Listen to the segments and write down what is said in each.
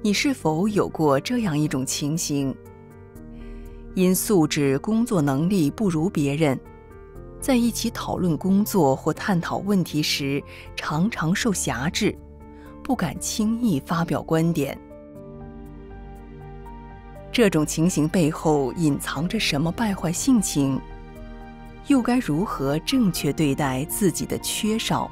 你是否有过这样一种情形？因素质、工作能力不如别人，在一起讨论工作或探讨问题时，常常受辖制，不敢轻易发表观点。这种情形背后隐藏着什么败坏性情？又该如何正确对待自己的缺少？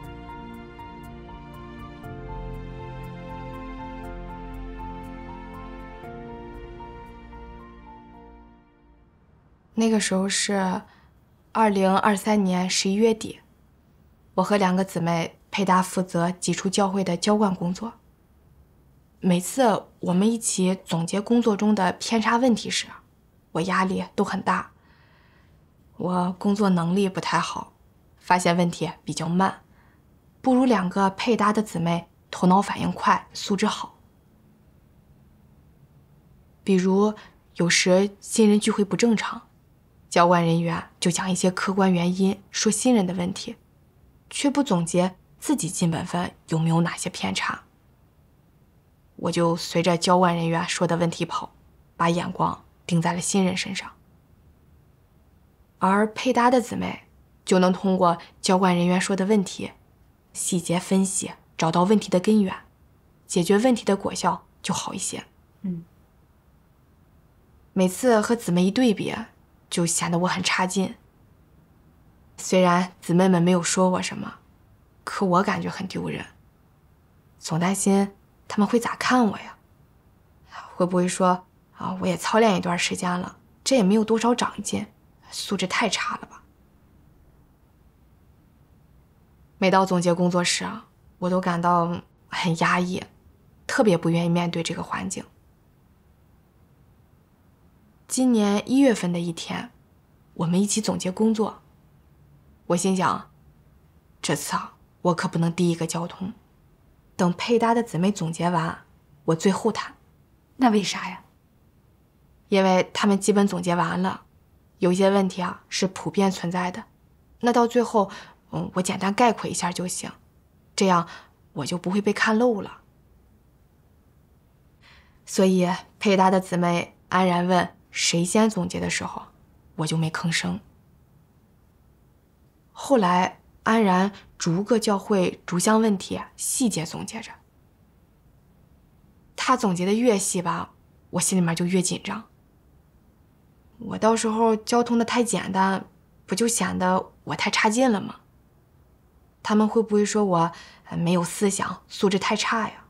那个时候是2023年11月底，我和2个姊妹配搭负责基础教会的浇灌工作。每次我们一起总结工作中的偏差问题时，我压力都很大。我工作能力不太好，发现问题比较慢，不如2个配搭的姊妹头脑反应快，素质好。比如有时新人聚会不正常，浇灌人员就讲一些客观原因，说新人的问题，却不总结自己进本分有没有哪些偏差。我就随着浇灌人员说的问题跑，把眼光盯在了新人身上。而配搭的姊妹就能通过浇灌人员说的问题，细节分析，找到问题的根源，解决问题的果效就好一些。每次和姊妹一对比，就显得我很差劲。虽然姊妹们没有说我什么，可我感觉很丢人，总担心他们会咋看我呀？会不会说我也操练一段时间了，这也没有多少长进，素质太差了吧？每到总结工作时，我都感到很压抑，特别不愿意面对这个环境。今年1月份的一天，我们一起总结工作。我心想，这次我可不能第一个交通，等配搭的姊妹总结完，我最后谈。 那为啥呀？ 因为他们基本总结完了，有些问题是普遍存在的，那到最后，我简单概括一下就行，这样我就不会被看漏了。所以配搭的姊妹安然问谁先总结的时候，我就没吭声。后来安然逐个教会逐项问题细节总结着，他总结的越细吧，我心里面就越紧张。我到时候交通的太简单，不就显得我太差劲了吗？他们会不会说我没有思想，素质太差呀？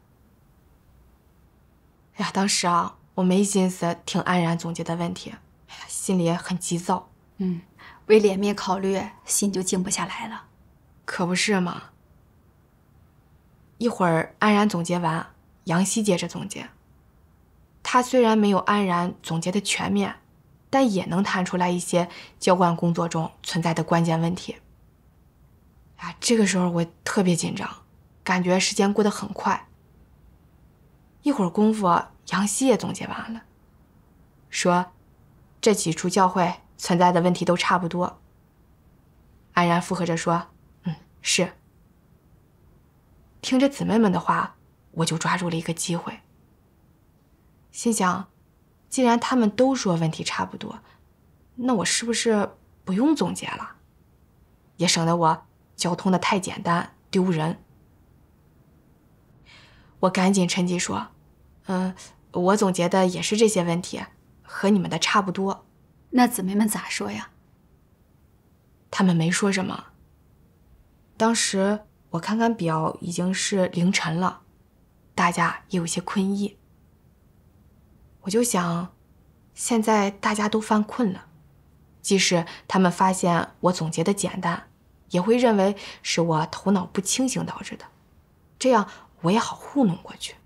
哎呀，当时我没心思听安然总结的问题，心里也很急躁。 为脸面考虑，心就静不下来了。 可不是嘛。一会儿安然总结完，杨希接着总结。他虽然没有安然总结的全面，但也能谈出来一些浇灌工作中存在的关键问题。这个时候我特别紧张，感觉时间过得很快。一会儿功夫，杨希也总结完了，说这几处教会存在的问题都差不多。安然附和着说，是。听着姊妹们的话，我就抓住了一个机会，心想，既然他们都说问题差不多，那我是不是不用总结了？也省得我交通的太简单，丢人。我赶紧趁机说，我总结的也是这些问题，和你们的差不多。 那姊妹们咋说呀？ 他们没说什么。当时我看看表，已经是凌晨了，大家也有些困意。我就想，现在大家都犯困了，即使他们发现我总结的简单，也会认为是我头脑不清醒导致的，这样我也好糊弄过去。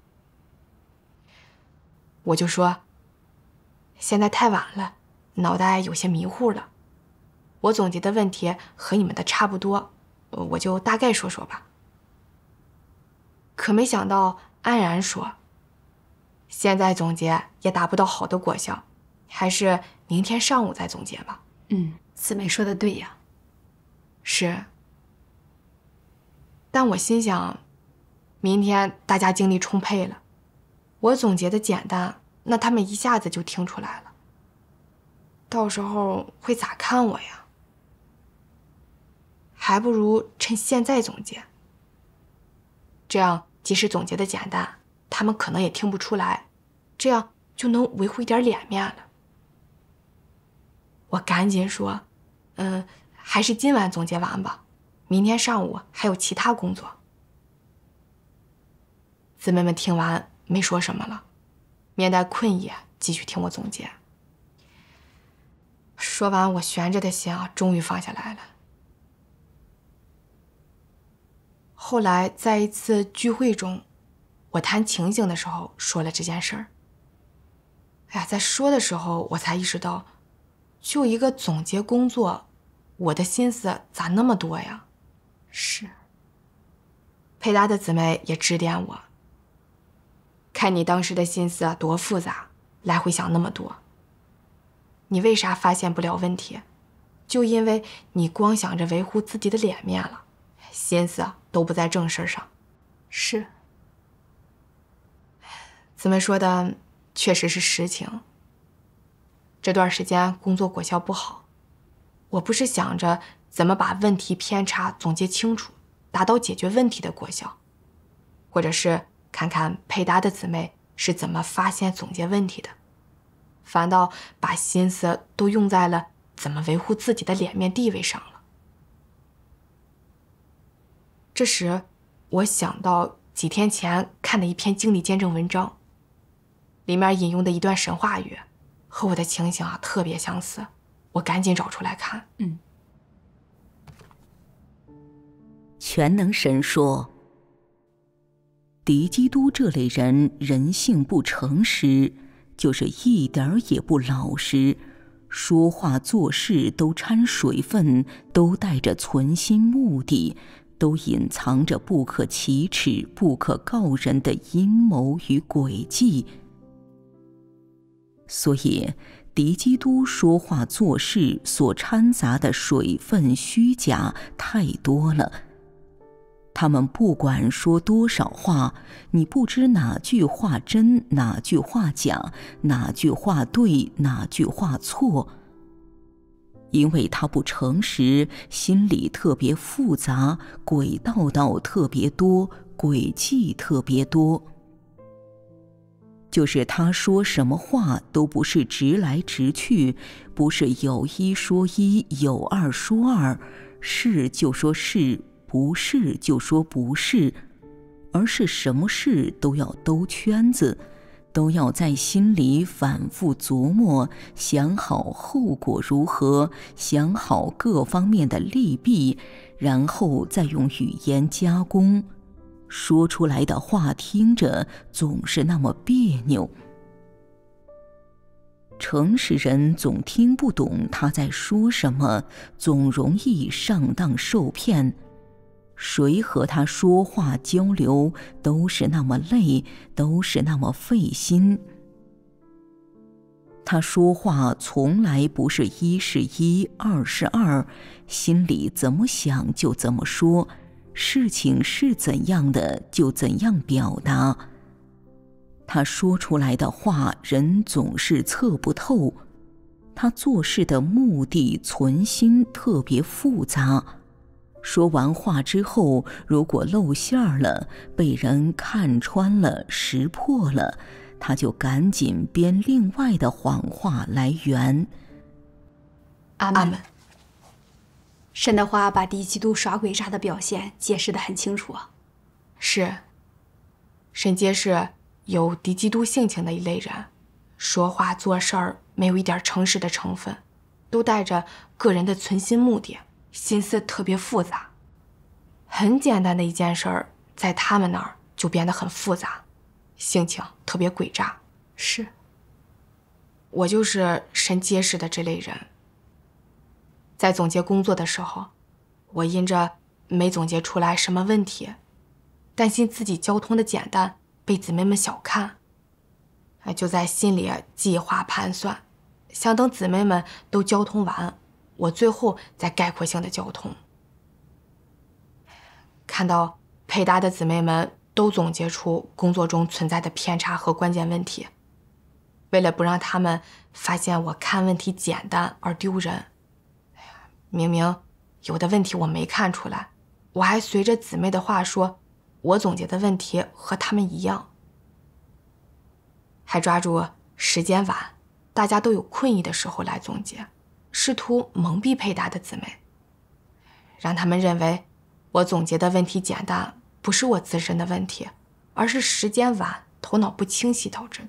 我就说，现在太晚了，脑袋有些迷糊了，我总结的问题和你们的差不多，我就大概说说吧。可没想到安然说，现在总结也达不到好的果效，还是明天上午再总结吧。 姊妹说的对呀。 是。但我心想，明天大家精力充沛了， 我总结的简单，那他们一下子就听出来了。到时候会咋看我呀？还不如趁现在总结，这样即使总结的简单，他们可能也听不出来，这样就能维护一点脸面了。我赶紧说，还是今晚总结完吧，明天上午还有其他工作。姊妹们听完没说什么了，面带困意继续听我总结。说完，我悬着的心终于放下来了。后来在一次聚会中，我谈情形的时候说了这件事儿。哎呀，在说的时候我才意识到，就一个总结工作，我的心思咋那么多呀？ 是。 配搭的姊妹也指点我，看你当时的心思多复杂，来回想那么多。你为啥发现不了问题？就因为你光想着维护自己的脸面了，心思都不在正事上。 是。 姊妹说的确实是实情。这段时间工作果效不好，我不是想着怎么把问题偏差总结清楚，达到解决问题的果效，或者是看看配搭的姊妹是怎么发现总结问题的，反倒把心思都用在了怎么维护自己的脸面地位上了。这时我想到几天前看的一篇经理见证文章，里面引用的一段神话语和我的情形特别相似，我赶紧找出来看。 全能神说，敌基督这类人人性不诚实，就是一点儿也不老实，说话做事都掺水分，都带着存心目的，都隐藏着不可启齿、不可告人的阴谋与诡计。所以敌基督说话做事所掺杂的水分虚假太多了。他们不管说多少话，你不知哪句话真，哪句话假，哪句话对，哪句话错。因为他不诚实，心里特别复杂，诡道特别多，诡计特别多。就是他说什么话都不是直来直去，不是有一说一，有二说二，是就说是，不是就说不是，而是什么事都要兜圈子，都要在心里反复琢磨，想好后果如何，想好各方面的利弊，然后再用语言加工，说出来的话听着总是那么别扭。诚实人总听不懂他在说什么，总容易上当受骗。谁和他说话交流都是那么累，都是那么费心。他说话从来不是一是一，二是二，心里怎么想就怎么说，事情是怎样的就怎样表达。他说出来的话人总是测不透，他做事的目的存心特别复杂。说完话之后，如果露馅了，被人看穿了，识破了，他就赶紧编另外的谎话来圆。 阿门。神的话把敌基督耍诡诈的表现解释得很清楚啊。 是，神揭示有敌基督性情的一类人，说话做事儿没有一点诚实的成分，都带着个人的存心目的，心思特别复杂。很简单的一件事儿，在他们那儿就变得很复杂，性情特别诡诈。 是， 我就是神揭示的这类人。在总结工作的时候，我因着没总结出来什么问题，担心自己交通的简单被姊妹们小看，就在心里计划盘算，想等姊妹们都交通完，我最后再概括性的交通。看到配搭的姊妹们都总结出工作中存在的偏差和关键问题。为了不让他们发现我看问题简单而丢人，明明有的问题我没看出来，我还随着姊妹的话说，我总结的问题和他们一样，还抓住时间晚，大家都有困意的时候来总结，试图蒙蔽佩达的姊妹，让他们认为我总结的问题简单不是我自身的问题，而是时间晚、头脑不清晰导致的。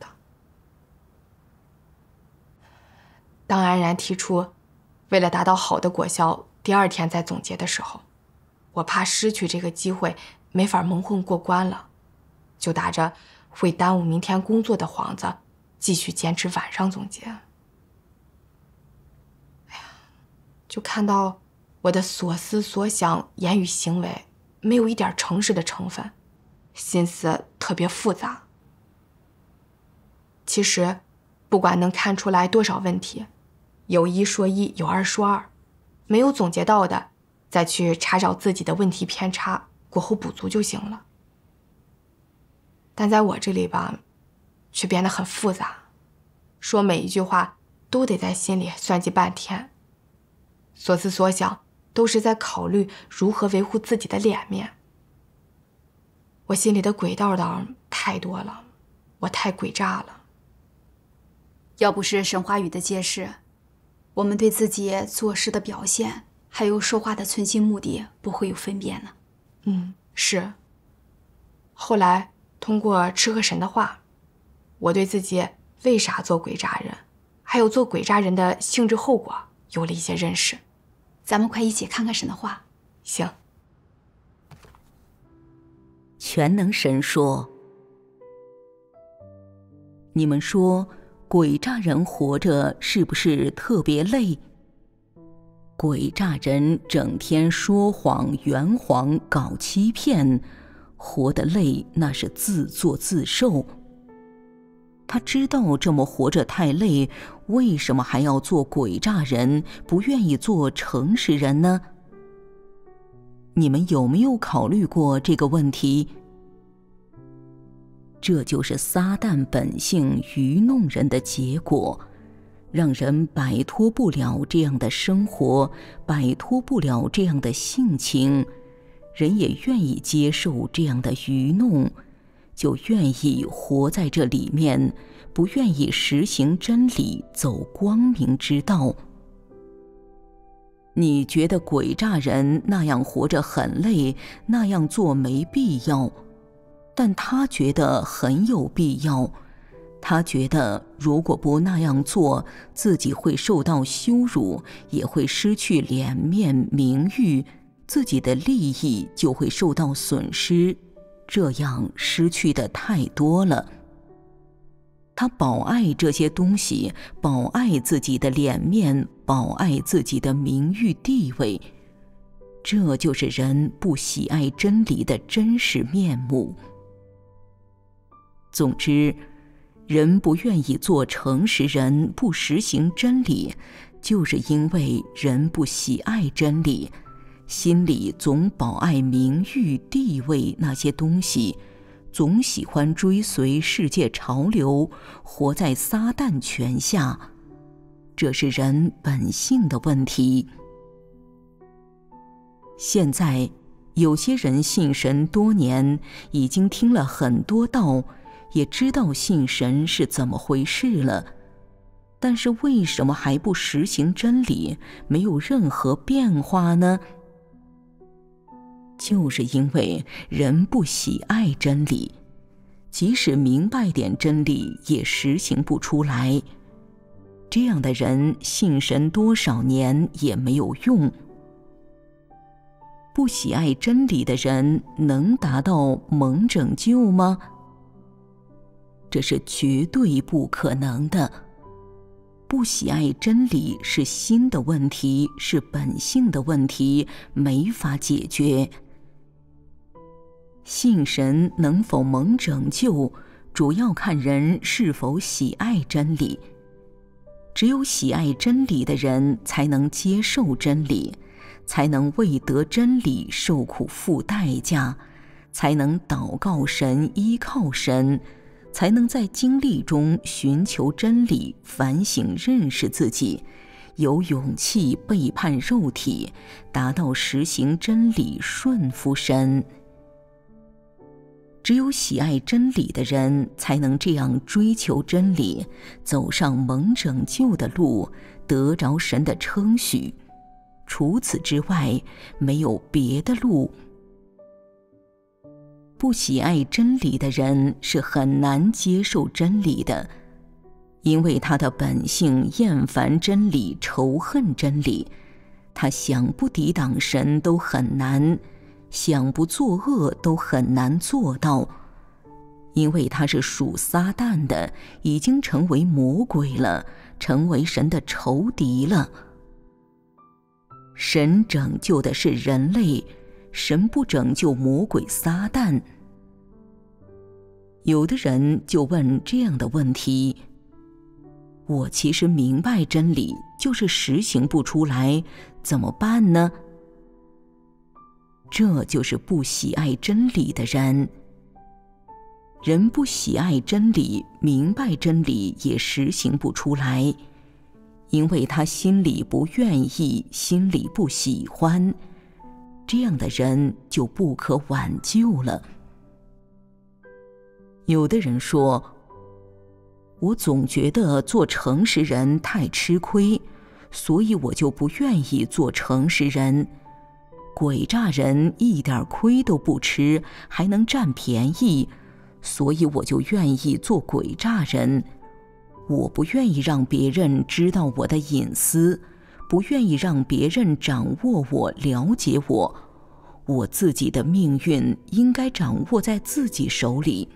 当安然提出为了达到好的果效，第2天再总结的时候，我怕失去这个机会没法蒙混过关了，就打着会耽误明天工作的幌子，继续坚持晚上总结。就看到我的所思所想、言语行为没有一点诚实的成分，心思特别复杂。其实，不管能看出来多少问题，有一说一，有二说二，没有总结到的，再去查找自己的问题偏差，过后补足就行了。但在我这里吧，却变得很复杂，说每一句话都得在心里算计半天，所思所想都是在考虑如何维护自己的脸面。我心里的鬼道太多了，我太诡诈了。 要不是沈华宇的揭示，我们对自己做事的表现，还有说话的存心目的不会有分辨呢。 是。后来通过吃和神的话，我对自己为啥做鬼诈人，还有做鬼诈人的性质后果有了一些认识。 咱们快一起看看神的话。 行。 全能神说：你们说鬼诈人活着是不是特别累？鬼诈人整天说谎、圆谎、搞欺骗，活得累那是自作自受。他知道这么活着太累，为什么还要做鬼诈人，不愿意做诚实人呢？你们有没有考虑过这个问题？这就是撒旦本性愚弄人的结果，让人摆脱不了这样的生活，摆脱不了这样的性情，人也愿意接受这样的愚弄，就愿意活在这里面，不愿意实行真理，走光明之道。你觉得鬼诈人那样活着很累，那样做没必要，但他觉得很有必要。他觉得如果不那样做，自己会受到羞辱，也会失去脸面名誉，自己的利益就会受到损失，这样失去的太多了。他保爱这些东西，保爱自己的脸面，保爱自己的名誉地位，这就是人不喜爱真理的真实面目。总之，人不愿意做诚实人，不实行真理，就是因为人不喜爱真理，心里总保爱名誉、地位那些东西，总喜欢追随世界潮流，活在撒旦权下，这是人本性的问题。现在有些人信神多年，已经听了很多道，也知道信神是怎么回事了，但是为什么还不实行真理，没有任何变化呢？就是因为人不喜爱真理，即使明白点真理也实行不出来。这样的人信神多少年也没有用。不喜爱真理的人能达到蒙拯救吗？这是绝对不可能的。不喜爱真理是心的问题，是本性的问题，没法解决。信神能否蒙拯救，主要看人是否喜爱真理。只有喜爱真理的人才能接受真理，才能为得真理受苦付代价， 才能祷告神、依靠神，才能在经历中寻求真理、反省认识自己，有勇气背叛肉体，达到实行真理、顺服神。只有喜爱真理的人，才能这样追求真理，走上蒙拯救的路，得着神的称许。除此之外，没有别的路。不喜爱真理的人是很难接受真理的，因为他的本性厌烦真理，仇恨真理。他想不抵挡神都很难，想不作恶都很难做到，因为他是属撒旦的，已经成为魔鬼了，成为神的仇敌了。神拯救的是人类，神不拯救魔鬼撒旦。有的人就问这样的问题：我其实明白真理，就是实行不出来，怎么办呢？这就是不喜爱真理的人。人不喜爱真理，明白真理也实行不出来，因为他心里不愿意，心里不喜欢，这样的人就不可挽救了。有的人说，我总觉得做诚实人太吃亏，所以我就不愿意做诚实人。诡诈人一点亏都不吃，还能占便宜，所以我就愿意做诡诈人。我不愿意让别人知道我的隐私，不愿意让别人掌握我、了解我。我自己的命运应该掌握在自己手里。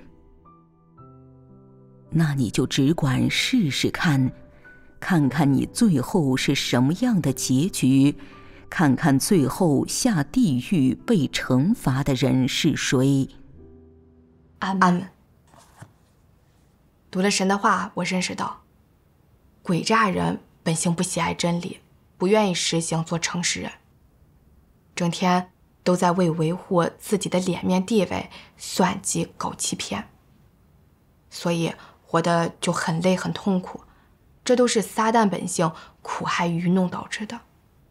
那你就只管试试看，看看你最后是什么样的结局，看看最后下地狱被惩罚的人是谁。 阿门。读了神的话，我认识到，诡诈人本性不喜爱真理，不愿意实行做诚实人，整天都在为维护自己的脸面地位算计搞欺骗，所以活得就很累很痛苦，这都是撒旦本性苦害愚弄导致的。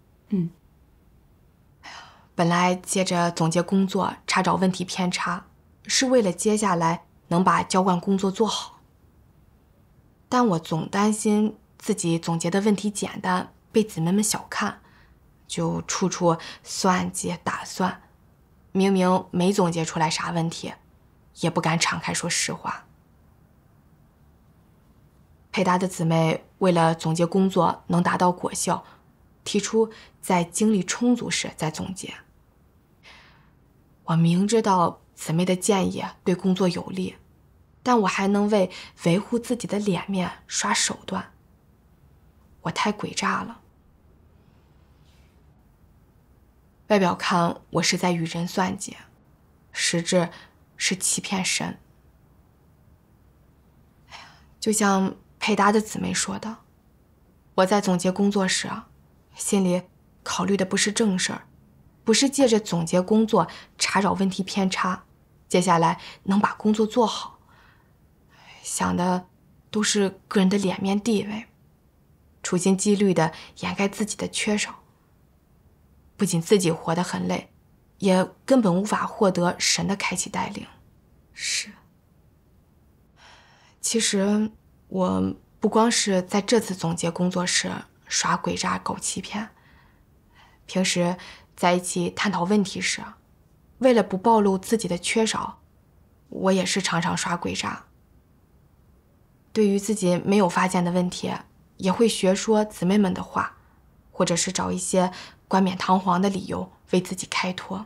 本来借着总结工作查找问题偏差，是为了接下来能把浇灌工作做好，但我总担心自己总结的问题简单，被姊妹们小看，就处处算计打算，明明没总结出来啥问题，也不敢敞开说实话。配搭的姊妹为了总结工作能达到果效，提出在精力充足时再总结。我明知道姊妹的建议对工作有利，但我还能为维护自己的脸面耍手段，我太诡诈了。外表看我是在与人算计，实质是欺骗神。就像配搭的姊妹说的，我在总结工作时，心里考虑的不是正事儿，不是借着总结工作查找问题偏差，接下来能把工作做好，想的都是个人的脸面地位，处心积虑的掩盖自己的缺少，不仅自己活得很累，也根本无法获得神的开启带领。是，其实我不光是在这次总结工作时耍诡诈搞欺骗，平时在一起探讨问题时，为了不暴露自己的缺少，我也是常常耍诡诈。对于自己没有发现的问题，也会学说姊妹们的话，或者是找一些冠冕堂皇的理由为自己开脱。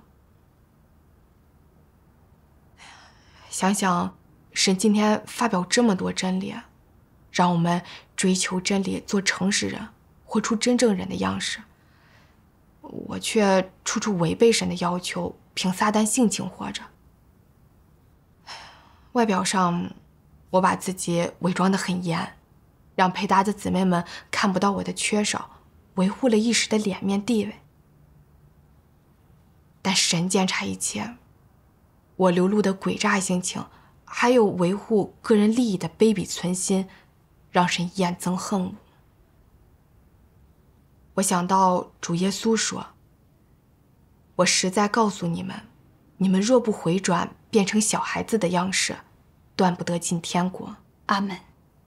想想神今天发表这么多真理，让我们追求真理，做诚实人，活出真正人的样式，我却处处违背神的要求，凭撒旦性情活着。外表上我把自己伪装得很严，让配搭的姊妹们看不到我的缺少，维护了一时的脸面地位。但神监察一切， 我流露的诡诈性情，还有维护个人利益的卑鄙存心，让神厌憎恨恶。我想到主耶稣说：“我实在告诉你们，你们若不回转，变成小孩子的样式，断不得进天国。” 阿门。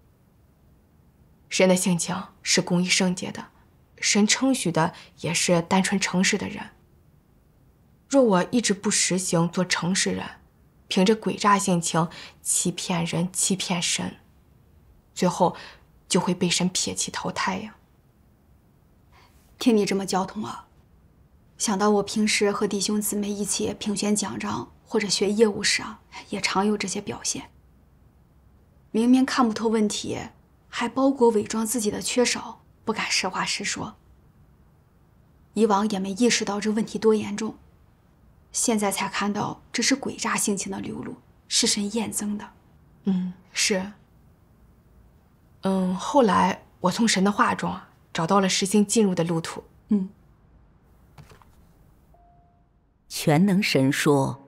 神的性情是公义圣洁的，神称许的也是单纯诚实的人。若我一直不实行做诚实人，凭着诡诈性情欺骗人、欺骗神，最后就会被神撇弃淘汰呀。 听你这么交通啊，想到我平时和弟兄姊妹一起评选奖章或者学业务时啊，也常有这些表现。明明看不透问题，还包裹伪装自己的缺少，不敢实话实说。以往也没意识到这问题多严重，现在才看到这是诡诈性情的流露，是神厌憎的。 是。后来我从神的话中找到了实行进入的路途。 全能神说，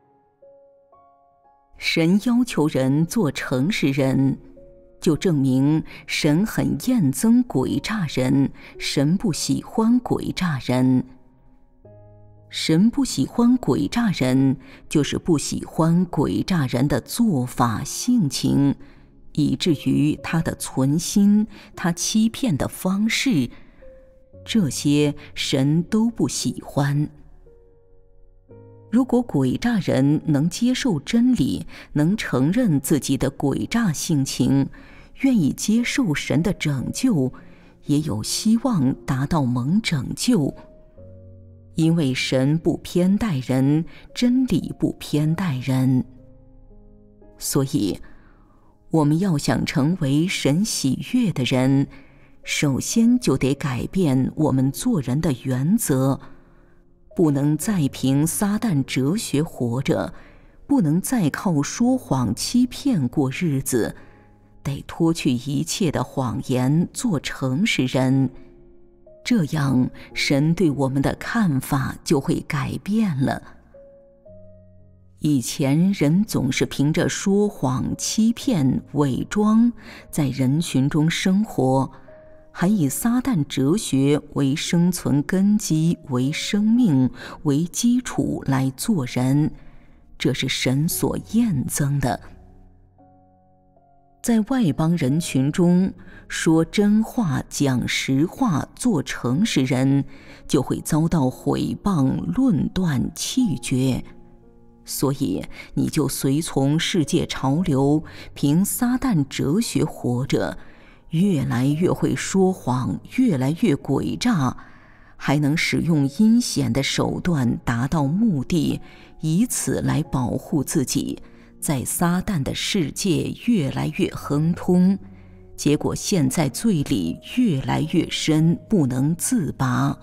神要求人做诚实人，就证明神很厌憎诡诈人，神不喜欢诡诈人。神不喜欢诡诈人，就是不喜欢诡诈人的做法性情，以至于他的存心，他欺骗的方式，这些神都不喜欢。如果诡诈人能接受真理，能承认自己的诡诈性情，愿意接受神的拯救，也有希望达到蒙拯救。因为神不偏待人，真理不偏待人。所以我们要想成为神喜悦的人，首先就得改变我们做人的原则，不能再凭撒旦哲学活着，不能再靠说谎欺骗过日子，得脱去一切的谎言，做诚实人。这样神对我们的看法就会改变了。以前人总是凭着说谎、欺骗、伪装在人群中生活，还以撒旦哲学为生存根基，为生命，为基础来做人，这是神所厌憎的。在外邦人群中说真话、讲实话、做诚实人，就会遭到毁谤、论断、弃绝。所以你就随从世界潮流，凭撒旦哲学活着，越来越会说谎，越来越诡诈，还能使用阴险的手段达到目的，以此来保护自己，在撒旦的世界越来越亨通，结果陷在罪里越来越深，不能自拔。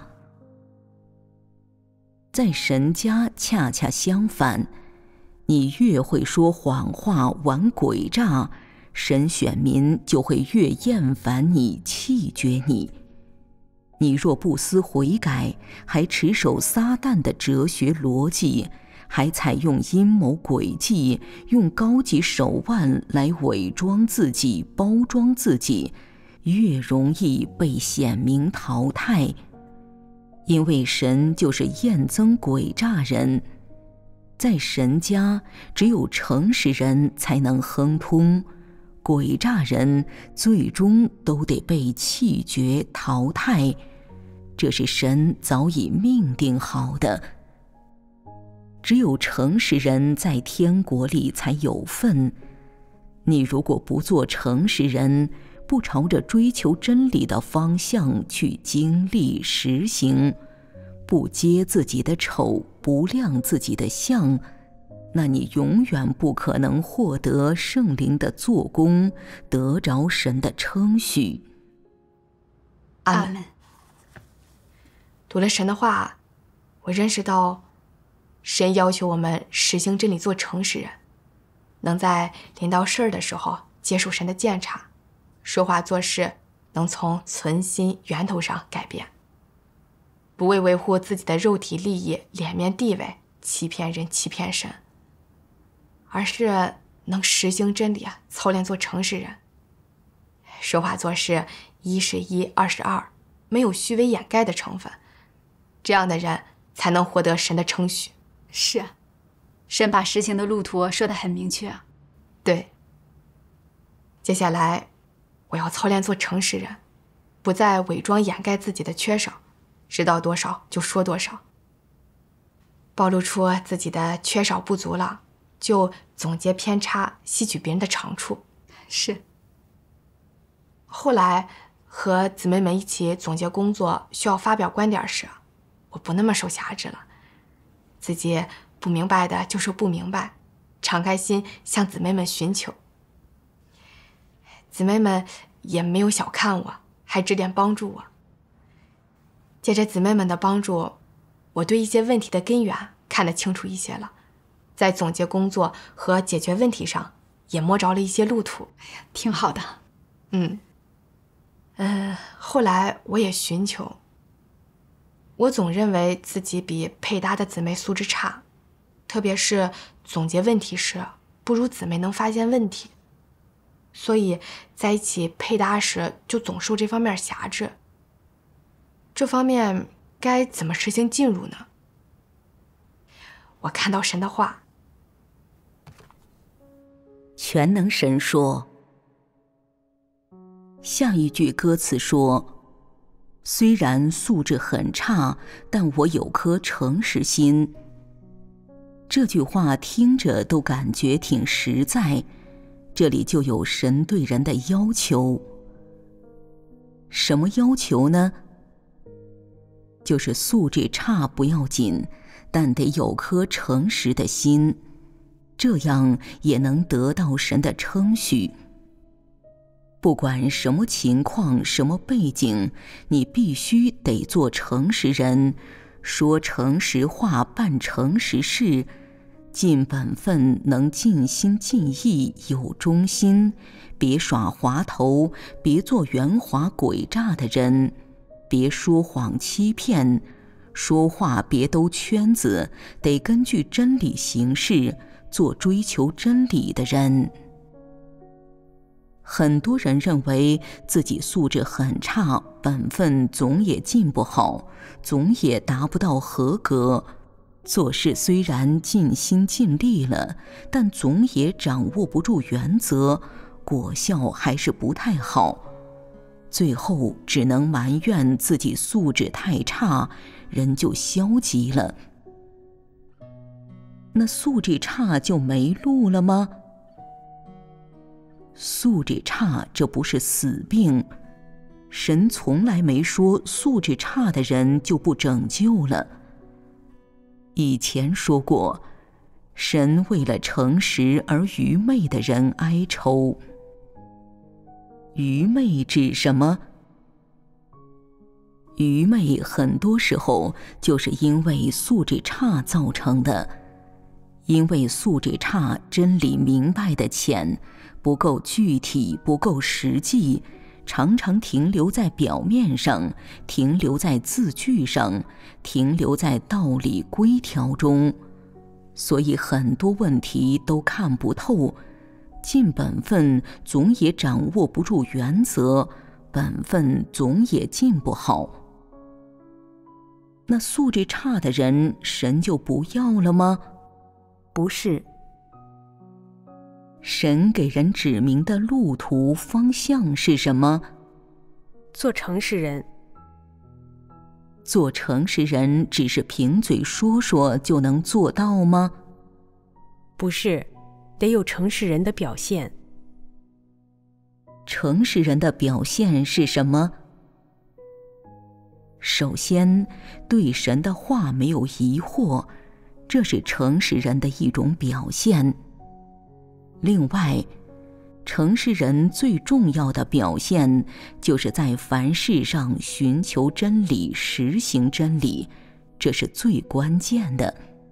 在神家恰恰相反，你越会说谎话、玩诡诈，神选民就会越厌烦你、弃绝你。你若不思悔改，还持守撒旦的哲学逻辑，还采用阴谋诡计，用高级手腕来伪装自己、包装自己，越容易被显明淘汰。因为神就是厌憎诡诈人，在神家只有诚实人才能亨通，诡诈人最终都得被弃绝淘汰，这是神早已命定好的。只有诚实人在天国里才有份。你如果不做诚实人，不朝着追求真理的方向去经历实行，不揭自己的丑，不亮自己的相，那你永远不可能获得圣灵的做工，得着神的称许。 阿们。读了神的话，我认识到神要求我们实行真理，做诚实人，能在临到事儿的时候接受神的鉴察，说话做事能从存心源头上改变，不为维护自己的肉体利益、脸面地位欺骗人、欺骗神， 而是能实行真理，操练做诚实人。说话做事1是1，2是2，没有虚伪掩盖的成分，这样的人才能获得神的称许。 是，神把实行的路途说得很明确。 对。接下来，我要操练做诚实人，不再伪装掩盖自己的缺少，知道多少就说多少。暴露出自己的缺少不足了，就总结偏差，吸取别人的长处。 是。 后来和姊妹们一起总结工作，需要发表观点时，我不那么受辖制了，自己不明白的就说不明白，敞开心向姊妹们寻求。姊妹们也没有小看我，还指点帮助我。借着姊妹们的帮助，我对一些问题的根源看得清楚一些了，在总结工作和解决问题上也摸着了一些路途。 哎呀，挺好的。 后来我也寻求。我总认为自己比配搭的姊妹素质差，特别是总结问题时，不如姊妹能发现问题，所以在一起配搭时就总受这方面辖制。这方面该怎么实行进入呢？我看到神的话， 全能神说，下一句歌词说，虽然素质很差，但我有颗诚实心。这句话听着都感觉挺实在，这里就有神对人的要求。什么要求呢？就是素质差不要紧，但得有颗诚实的心，这样也能得到神的称许。不管什么情况，什么背景，你必须得做诚实人，说诚实话，办诚实事，尽本分，能尽心尽意，有忠心，别耍滑头，别做圆滑诡诈的人，别说谎欺骗，说话别兜圈子，得根据真理行事，做追求真理的人。很多人认为自己素质很差，本分总也尽不好，总也达不到合格，做事虽然尽心尽力了，但总也掌握不住原则，果效还是不太好，最后只能埋怨自己素质太差，人就消极了。那素质差就没路了吗？素质差这不是死病，神从来没说素质差的人就不拯救了。以前说过，神为了诚实而愚昧的人哀愁。愚昧指什么？愚昧很多时候就是因为素质差造成的，因为素质差，真理明白的浅，不够具体，不够实际，常常停留在表面上，停留在字句上，停留在道理规条中，所以很多问题都看不透，尽本分总也掌握不住原则，本分总也尽不好。那素质差的人，神就不要了吗？ 不是。 神给人指明的路途方向是什么？ 做诚实人。 做诚实人只是凭嘴说说就能做到吗？ 不是，得有诚实人的表现。 诚实人的表现是什么？首先，对神的话没有疑惑，这是诚实人的一种表现。另外，诚实人最重要的表现，就是在凡事上寻求真理，实行真理，这是最关键的。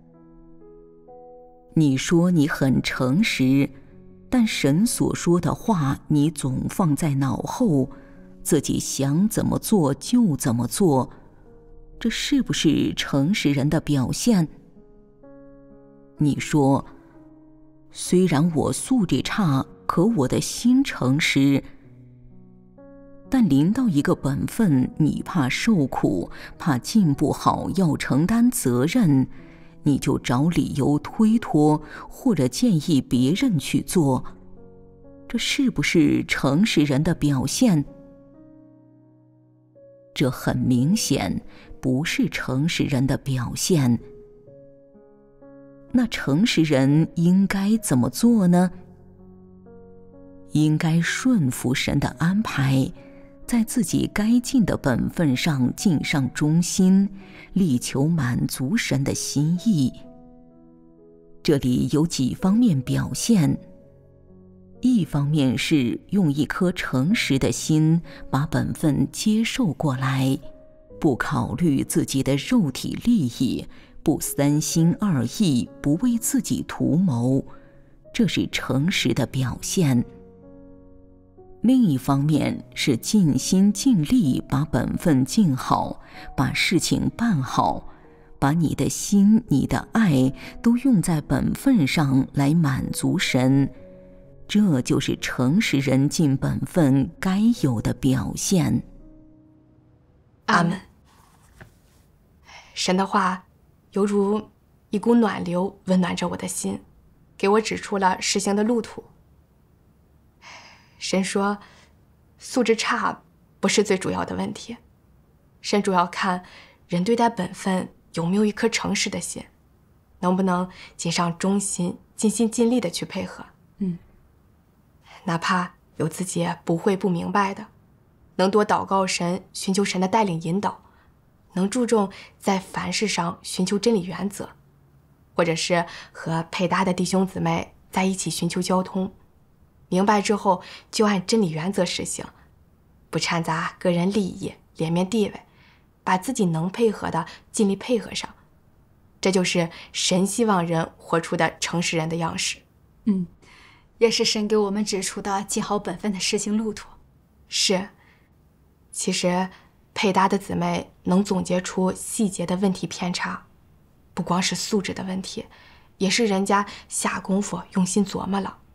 你说你很诚实，但神所说的话你总放在脑后，自己想怎么做就怎么做，这是不是诚实人的表现？你说虽然我素质差，可我的心诚实。但临到一个本分，你怕受苦，怕进不好，要承担责任，你就找理由推脱，或者建议别人去做。这是不是诚实人的表现？这很明显不是诚实人的表现。那诚实人应该怎么做呢？应该顺服神的安排，在自己该尽的本分上尽上忠心，力求满足神的心意。这里有几方面表现。一方面是用一颗诚实的心把本分接受过来，不考虑自己的肉体利益，不三心二意，不为自己图谋，这是诚实的表现。另一方面是尽心尽力把本分尽好，把事情办好，把你的心、你的爱都用在本分上来满足神，这就是诚实人尽本分该有的表现。 阿们。神的话犹如一股暖流，温暖着我的心，给我指出了实行的路途。神说，素质差不是最主要的问题，神主要看人对待本分有没有一颗诚实的心，能不能尽上忠心，尽心尽力的去配合。哪怕有自己不会不明白的，能多祷告神，寻求神的带领引导，能注重在凡事上寻求真理原则，或者是和配搭的弟兄姊妹在一起寻求交通，明白之后就按真理原则实行，不掺杂个人利益、脸面地位，把自己能配合的尽力配合上，这就是神希望人活出的诚实人的样式。 也是神给我们指出的尽好本分的实行路途。 是，其实配搭的姊妹能总结出细节的问题偏差，不光是素质的问题，也是人家下功夫用心琢磨了。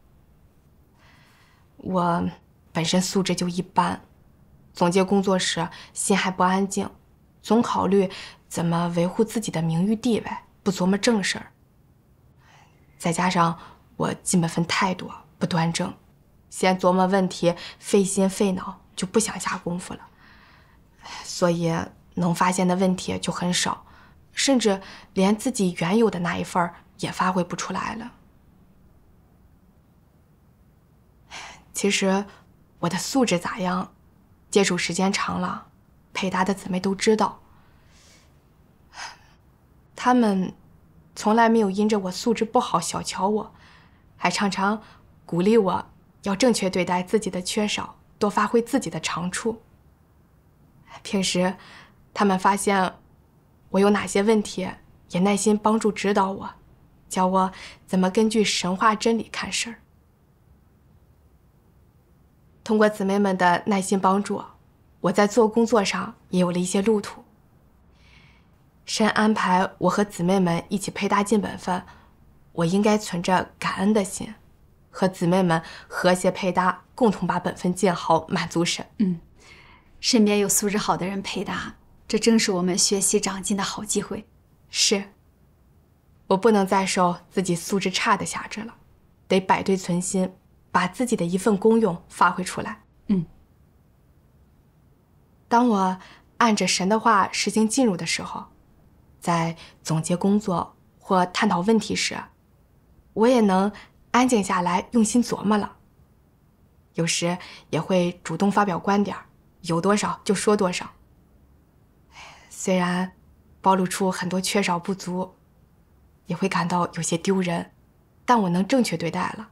我本身素质就一般，总结工作时心还不安静，总考虑怎么维护自己的名誉地位，不琢磨正事儿。再加上我尽本分态度不端正，先琢磨问题费心费脑，就不想下功夫了，所以能发现的问题就很少，甚至连自己原有的那一份也发挥不出来了。其实我的素质咋样，接触时间长了，配搭的姊妹都知道，他们从来没有因着我素质不好小瞧我，还常常鼓励我要正确对待自己的缺少，多发挥自己的长处。平时他们发现我有哪些问题，也耐心帮助指导我，教我怎么根据神话真理看事儿。通过姊妹们的耐心帮助，我在做工作上也有了一些路途。神安排我和姊妹们一起配搭尽本分，我应该存着感恩的心，和姊妹们和谐配搭，共同把本分尽好，满足神。 身边有素质好的人配搭，这正是我们学习长进的好机会。 是，我不能再受自己素质差的辖制了，得摆对存心，把自己的一份功用发挥出来。当我按着神的话实行进入的时候，在总结工作或探讨问题时，我也能安静下来用心琢磨了。有时也会主动发表观点，有多少就说多少。虽然暴露出很多缺少不足，也会感到有些丢人，但我能正确对待了，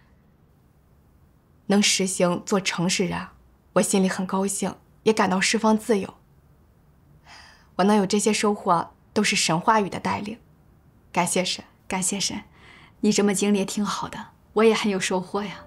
能实行做诚实人，我心里很高兴，也感到释放自由。我能有这些收获，都是神话语的带领，感谢神。 感谢神，你这么经历也挺好的，我也很有收获呀。